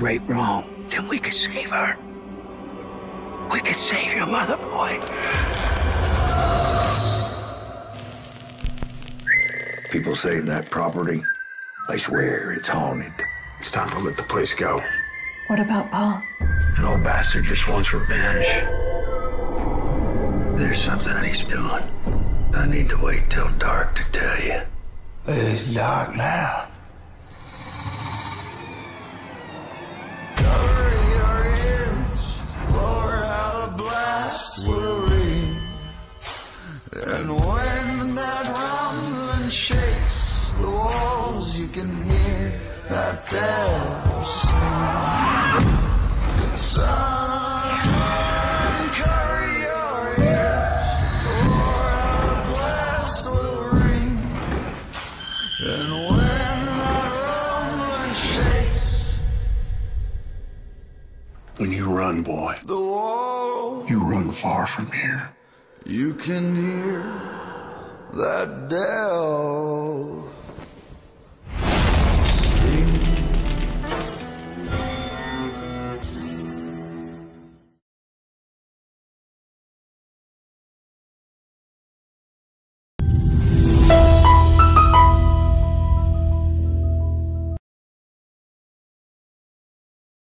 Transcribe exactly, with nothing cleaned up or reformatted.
great wrong, then we could save her. We could save your mother, boy. People save that property. I swear it's haunted. It's time to let the place go. What about Pa? An old bastard just wants revenge. There's something that he's doing. I need to wait till dark to tell you. It's dark now. Cover your ears, roar out a blast will ring. And when that rumbling shakes the walls, you can hear that devil sing. Son, cover your ears, roar out a blast will ring. And when that rumbling shakes, When you run, boy, the wall, you run far from here. you can hear that devil